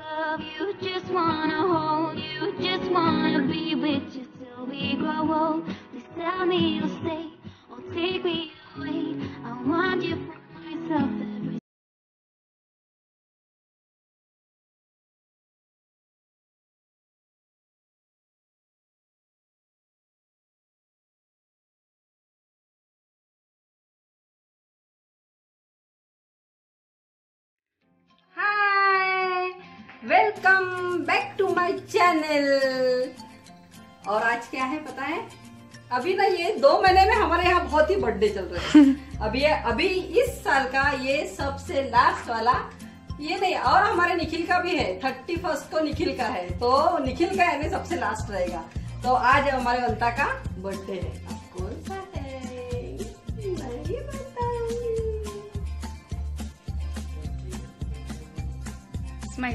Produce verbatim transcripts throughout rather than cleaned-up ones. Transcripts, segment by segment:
love you, just wanna hold you, just wanna be with you till we grow old. Please tell me you'll stay or take me away. I want you for myself every hi, welcome back to my channel. और आज क्या है पता है? अभी ना ये दो महीने में हमारे यहाँ बहुत ही बर्थडे चल रहे हैं। अभी अभी इस साल का ये सबसे लास्ट वाला ये नहीं, और हमारे निखिल का भी है। थर्टी फर्स्ट को निखिल का है, तो निखिल का यानी सबसे लास्ट रहेगा। तो आज हमारे वंता का बर्थडे है। कौन सा है मैं बताऊं। स्माइल।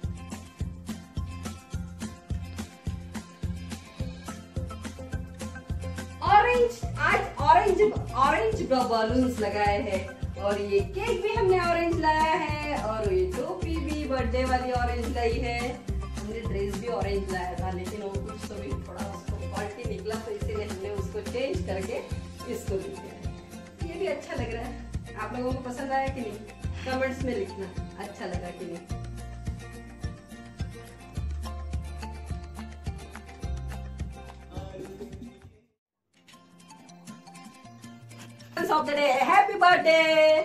ऑरेंज, आज ऑरेंज ऑरेंज बलून्स लगाए हैं और ये केक भी हमने ऑरेंज लाया है और ये टोपी भी बर्थडे वाली ऑरेंज लाई है। हमने ड्रेस भी ऑरेंज लाया था, लेकिन वो कुछ तो भी थोड़ा उसको क्वालिटी निकला, तो इसीलिए हमने उसको चेंज करके इसको ले दिया। ये भी अच्छा लग रहा है। आप लोगों को पसंद आया कि नहीं? कमेंट्स में लिखना अच्छा लगा कि नहीं। of the day, happy birthday.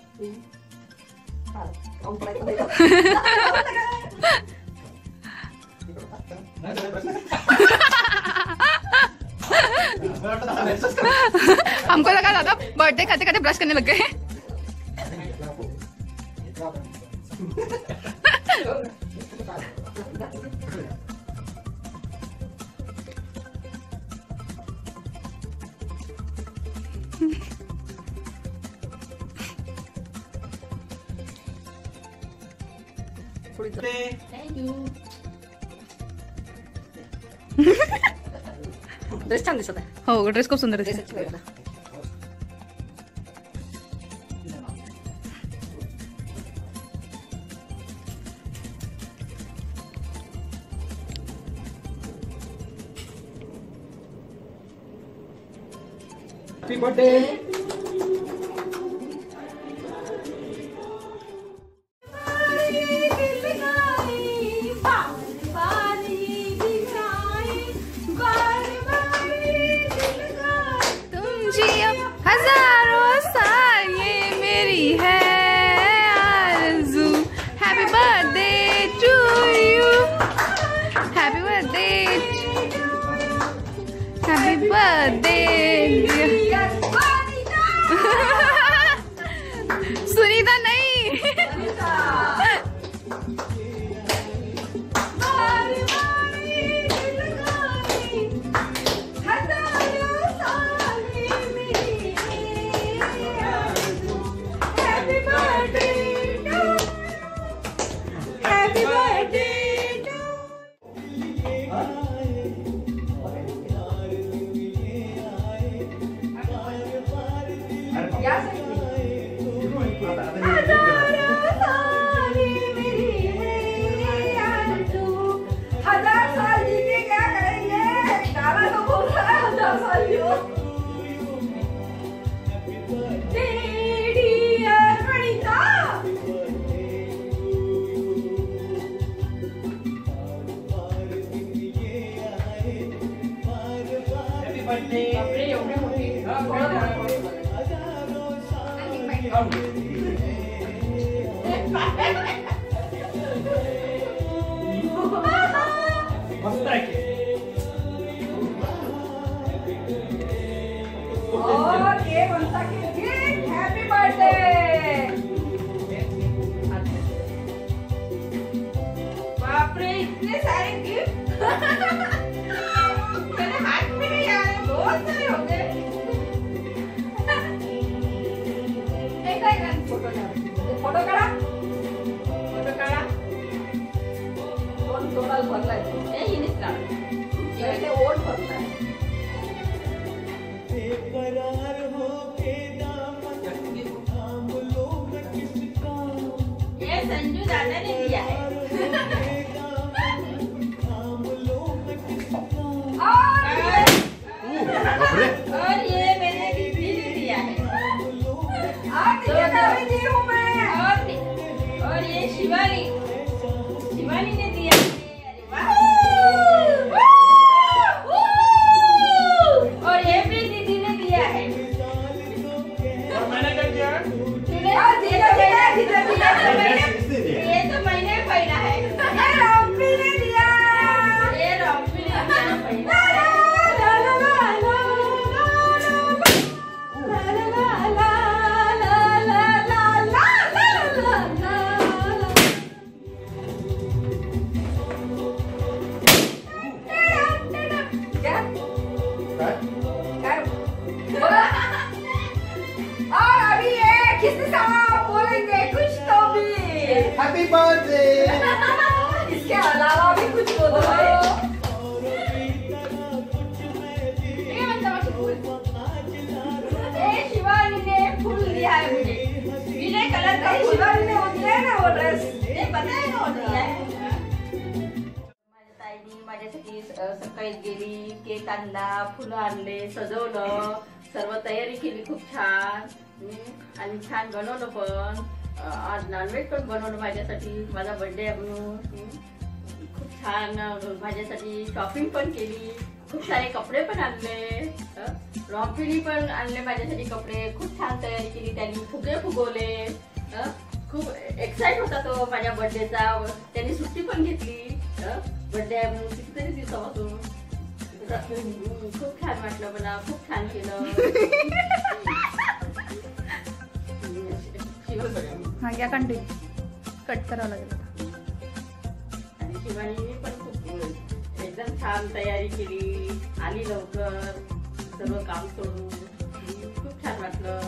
हमको लगा दादा बर्थडे खाते खाते ब्रश करने लग गए। Thank you. ड्रेस छान दिसत आहे। हो, ड्रेस खूप सुंदर ड्रेस दिसतो. अच्छा लागला. Happy birthday. हजारों साल ये मेरी है आरज़ू. Happy birthday to you. Happy birthday. Happy birthday. Sunita नहीं. हजार साल जी के क्या करेंगे? गाना तो बोल रहा है हजार साल जी. और ये बनता के गिफ्ट हैप्पी बर्थडे. बाप रे, इतने सारे गिफ्ट. मेरे हाथ में नहीं आ रहे, बहुत सारे हो गए. एक एक फोटो फोटो काढा फोटो काढा. दोन टोटल भरलाय. ए इनिस काढ. ये ओट भरलाय. बेकरार हो के दामन थाम लो न किसका. ये संजू दादा ने दिया है. और ये मैंने किसी ने दिया है। और और ये शिवानी शिवानी ने दिया है। और ये भी दीदी ने दिया है। और मैंने क्या किया? ये तो मैंने पहना है। ये रॉम्पी ने दिया। ये रॉम्पी ने दिया पहना। और अभी ये किसने साहब बोलेंगे कुछ तो भी। Happy birthday. इसके अलावा भी कुछ बोलो। ये शिवानी ने फूल दिया है मुझे। पीले कलर का शिवानी ने वो दिया है ना वो ड्रेस। ये पता है ना वो दिया है। माझ्या ताईनी माझ्यासाठी सकाळी गेली, केक आणला, फुलं आणले, सजवलं, सर्व तयारी केली खूप छान आणि छान बनवलं पण. आज नॉनव्हेज पण बनवलं माझ्यासाठी, माझा बर्थडे आहे म्हणून. खूप छान माझ्यासाठी शॉपिंग पण केली, खूप सारे कपडे पण आणले, रॉम्पीनी पण आणले माझ्यासाठी कपडे. खूप छान तयारी केली त्यांनी, फुगे फुगवले. खूप एक्साइट होता तो माझ्या बर्थडेचा. त्यांनी सुट्टी पण घेतली, बर्थडे आहे म्हणून कितीतरी दिवसापासून. खूप छान वाटलं मला, खूप छान केलं. हा घ्या कंटिन्यू, कट करावं लागेल. आणि शिवानीने पण खूप एकदम छान तयारी केली, आली लवकर सर्व काम सोडून. खूप छान वाटलं.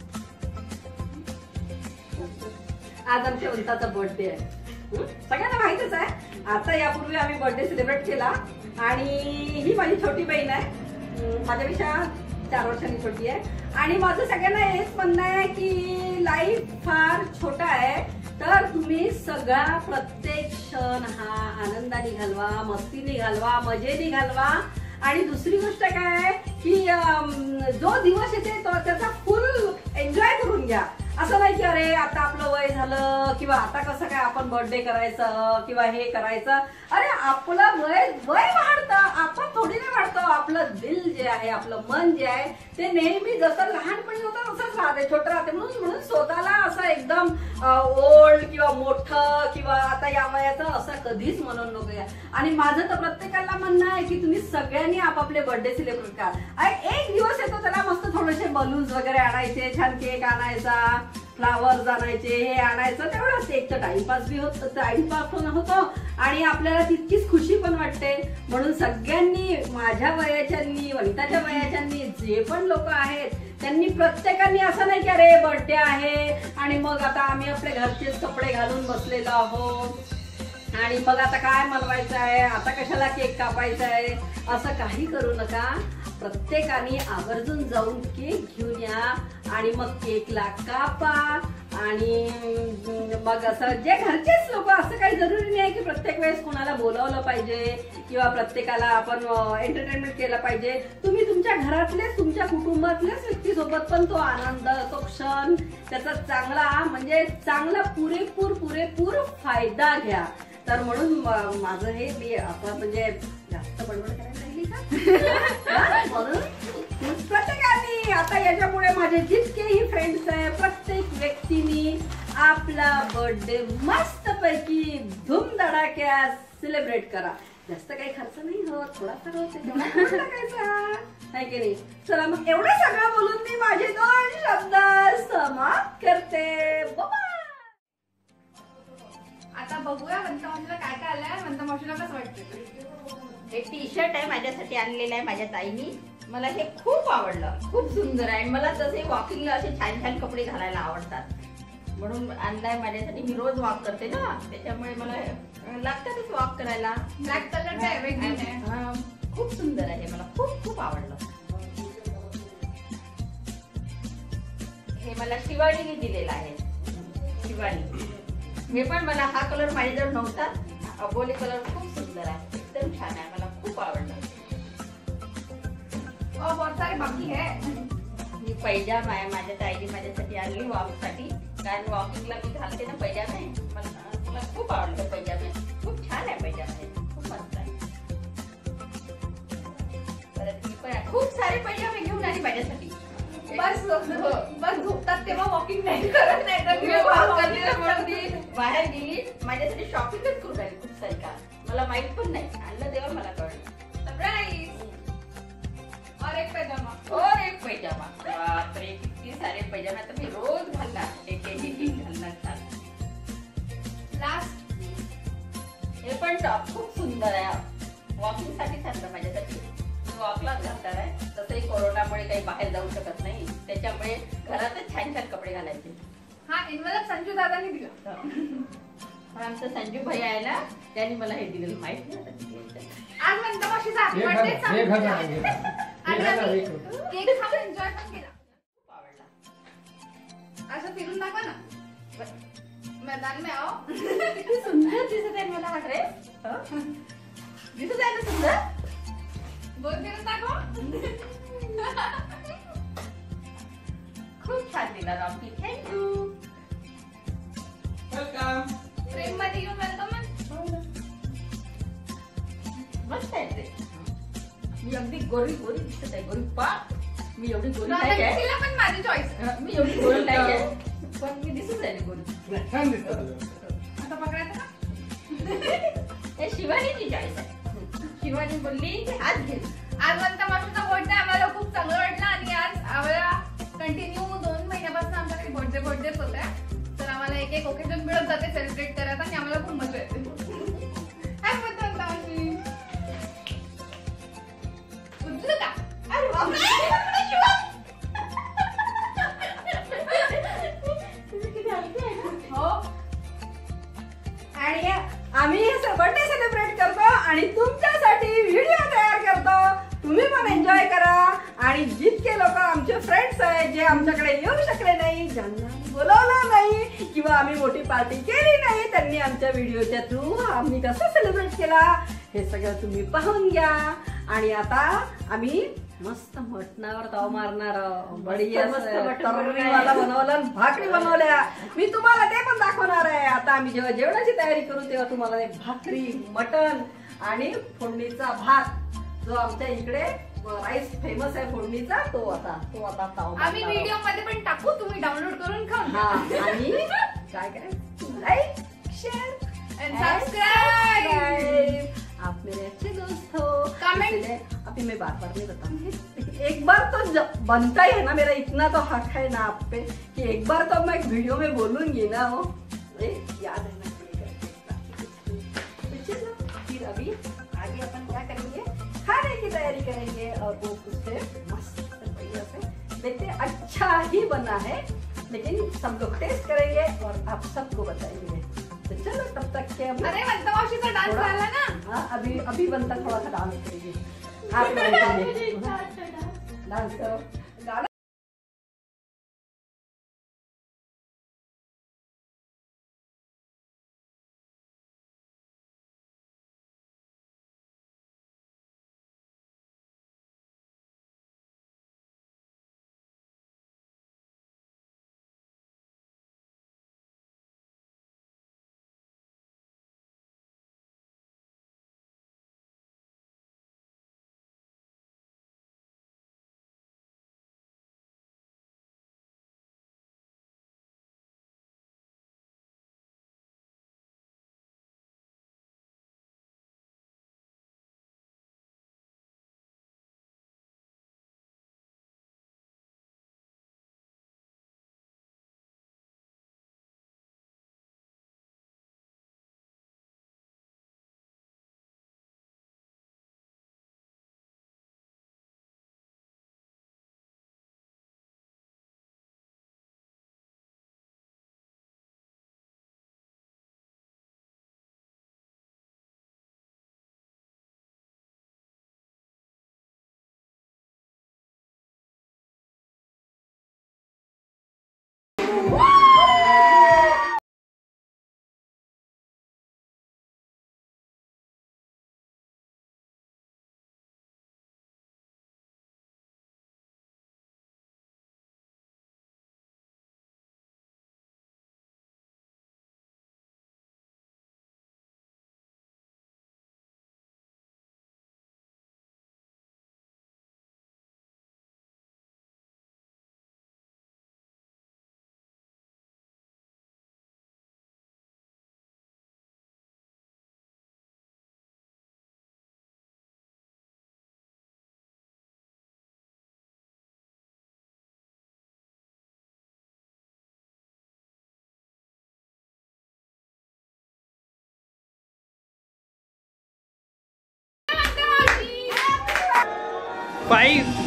आज आमच्या वंताचा बर्थडे आहे, सगळ्यांना माहितच आहे. आता यापूर्वी आम्ही बर्थडे सेलिब्रेट केला आणि ही माझी छोटी बहीण आहे, माझ्यापेक्षा चार वर्षांनी छोटी आहे. आणि माझं सगळ्यांना हेच म्हणणं आहे की लाईफ फार छोटा आहे, तर तुम्ही सगळा प्रत्येक क्षण हा आनंदाने घालवा, मस्तीने घालवा, मजेने घालवा. आणि दुसरी गोष्ट काय आहे की जो दिवस येते तो त्याचा फुल एन्जॉय करून घ्या. असं नाही की अरे आता आपलं वय झालं किंवा आता कसं काय आपण बर्थडे करायचं किंवा हे करायचं. अरे आपलं वय वय वाढतं, आपण थोडी नाही वाढतो. आपलं दिल जे आहे, आपलं मन जे आहे ते नेहमी जसं लहानपणी होतं तसंच राहते, छोटं राहते. म्हणून म्हणून स्वतःला असं एकदम ओल्ड किंवा मोठं किंवा आता या वयाचं असं कधीच म्हणून नको या. आणि माझं तर प्रत्येकाला म्हणणं आहे की तुम्ही सगळ्यांनी आपापले बर्थडे सेलिब्रेट करा. एक दिवस येतो त्याला मस्त थोडेसे बलून्स वगैरे आणायचे, छान केक आणायचा, फ्लावर्स आणायचे, हे आणायचं. तेवढंच एक तर टाइमपास बी होत, टाइमपास पण होतो आणि आपल्याला तितकीच खुशी पण वाटते. म्हणून सगळ्यांनी, माझ्या वयाच्यांनी, वनिताच्या वयाच्यांनी, जे पण लोक आहेत त्यांनी प्रत्येकाने असं नाही की अरे बर्थडे आहे आणि मग आता आम्ही आपले घरचेच कपडे घालून बसलेलो आहोत आणि मग आता काय बनवायचं आहे, आता कशाला केक कापायचा आहे, असं काही करू नका. प्रत्येकाने आवर्जून जाऊन केक घेऊन या आणि मग केकला कापा. आणि मग असं जे घरचेच लोक, असं काही जरुरी नाही की प्रत्येक वेळेस कोणाला बोलावलं पाहिजे किंवा प्रत्येकाला आपण एंटरटेनमेंट केलं पाहिजे. तुम्ही तुमच्या घरातलेच, तुमच्या कुटुंबातल्याच व्यक्तीसोबत पण तो आनंद, तो क्षण, त्याचा चांगला म्हणजे चांगला पुरेपूर पुरेपूर फायदा घ्या. तर म्हणून माझं हे मी आता म्हणजे जास्त बडबड करायला लागली का म्हणून प्रत्येकाने आता याच्यापुढे माझे जितकेही फ्रेंड्स आहे प्रत्येक व्यक्तीने आपला बर्थडे मस्त पैकी धूमधडाक्यात सेलिब्रेट करा. जास्त काही खर्च नाही होत, थोडासा होत टाकायचा आहे की नाही. चला मग एवढं सगळं बोलून मी माझे दोन शब्द समाप्त करते. बाबा आता बघूया वंता मावशीला काय काय आलंय. वंता मावशीला कसं वाटतं? हे टी शर्ट आहे, माझ्यासाठी आणलेलं आहे माझ्या ताईनी. मला हे खूप आवडलं, खूप सुंदर आहे. मला तसे वॉकिंगला असे छान छान कपडे घालायला आवडतात म्हणून आणलाय माझ्यासाठी. मी रोज वॉक करते ना, त्याच्यामुळे मला लागतातच वॉक करायला. ब्लॅक कलर आहे, वेगळी आहे, खूप सुंदर आहे, मला खूप खूप आवडलं. हे मला शिवानीने दिलेलं आहे. शिवानी हे पण मला हा कलर माझ्याजवळ नव्हता. अबोली कलर खूप सुंदर आहे, एकदम छान आहे, मला खूप आवडला. और बहुत सारे बाकी है. ही पैजामा आहे माझ्या ताईने माझ्यासाठी आणली वॉकसाठी, कारण वॉकिंगला मी घालते ना पैजामा आहे. मला मला खूप आवडतं पैजामा, खूप छान आहे पैजामा, खूप मस्त आहे. परत ही पण खूप सारे पैजामे घेऊन आली माझ्यासाठी. बस हो. बस झोपतात तेव्हा वॉकिंग नाही करत, नाही तर मी मी walk walk करते ना करते. म्हणून ती बाहेर गेली, माझ्यासाठी शॉपिंगच करून आली खूप सारी. का मला माहित पण नाही, आणलं तेव्हा मला कळलं. सरप्राईज. और एक पैजामा. और एक पैजामा. बापरे किती सारे पैजामे, आता मी रोज घालणार, एक एक एक एक घालणार छान. लास्ट. हे पण टॉप खूप सुंदर आहे, वॉकिंग साठी आणलं माझ्यासाठी. वॉकलाच घालणार आहे. तसंही कोरोनामुळे काही बाहेर जाऊ शकत नाही, त्याच्यामुळे घरातच छान छान कपडे घालायचे. हा इन्व्हलप संजू दादांनी दिला. पण आमचा संजू भाई आहे ना, त्यांनी मला हे दिलेलं माहित नाही आता किती आहे. आज म्हणता मावशीचा हॅपी एक बर्थडे हजार एक हजार आहे. एक आणि हजार आम्ही एक हजार. केक खाऊन एन्जॉय पण केला. खूप आवडला. असं फिरून दाखवा ना. मैदान में आओ. किती सुंदर दिसत आहे मला हा ड्रेस. दिसत आहे ना सुंदर. बोल फिरून दाखवा. खूप छान दिला रॉकी, थँक्यू. Welcome. फ्रेम मध्ये घेऊन वेलकम. मस्त आहे ड्रेस. मी अगदी गोरी गोरी दिसत आहे, गोरी पा. मी एवढी गोरी नाही आहे, तिला पण माझी चॉईस. मी एवढी गोरी नाही आहे, पण मी दिसत आहे गोरी. नाही, छान दिसतं तुझं. आता पकडायचं का? हे शिवानीची चॉईस आहे. शिवानी बोलली की हात घे. आज म्हणता मावशीचा बर्थडे आम्हाला खूप चांगलं वाटलं आणि आज आम्हाला कंटिन्यू दोन महिन्यापासून आमच्याकडे बर्थडे बर्थडेच होत आहे. तर आम्हाला एक एक ओकेजन मिळत जाते सेलिब्रेट करायला आणि आम्हाला खूप मजा येते. हॅपी बर्थडे मावशी. उचलू का? अरे बापरे. तुम्ही किती हसते आहे ना. हो. आणि आम्ही बर्थडे सेलिब्रेट करतो आणि तुमच्यासाठी व्हिडिओ तयार करतो. तुम्ही पण एन्जॉय करा. आणि जितके लोक आमचे फ्रेंड्स आहेत जे आमच्याकडे येऊ शकले नाही, ज्यांना बोलवलं नाही किंवा आम्ही मोठी पार्टी केली नाही, त्यांनी आमच्या व्हिडिओच्या थ्रू आम्ही कसं सेलिब्रेट केला हे सगळं तुम्ही पाहून घ्या. आणि आता आम्ही मस्त मटणावर ताव मारणार आहोत. बढिया मस्त मटण तर्रीवाला बनवलं, भाकरी बनवल्या. मी तुम्हाला ते पण दाखवणार आहे. आता आम्ही जेव्हा जेवणाची तयारी करू तेव्हा तुम्हाला ते भाकरी, मटण आणि फोडणीचा भात, जो आमच्या इकडे राईस फेमस आहे फोडणीचा, तो आता तो आता ताव आम्ही मारणार व्हिडिओ आहोत. मध्ये पण टाकू, तुम्ही डाउनलोड करून खाऊन हा, घ्या. आणि काय काय लाईक शेअर And subscribe. आप मेरे अच्छे दोस्त हो. Comment. इसलिए अभी मैं बार बार नहीं बताऊंगी. एक बार तो जब बनता ही है ना, मेरा इतना तो हक है ना आप पे कि एक बार तो मैं वीडियो में बोलूंगी ना, वो ए, याद रहना चाहिए. तो चलो फिर अभी आगे अपन क्या करेंगे, खाने की तैयारी करेंगे. और वो उससे मस्त बढ़िया से देखते हैं, अच्छा ही बना है, लेकिन सब लोग टेस्ट करेंगे और आप सबको बताएंगे. तो चलो तब तक के अभी अरे म्हणता मावशीचा डान्स थोड़ा- झाला ना. हाँ, अभी अभी बनता थोड़ा सा डांस करेंगे. आप डांस करो, गाना फाईव्ह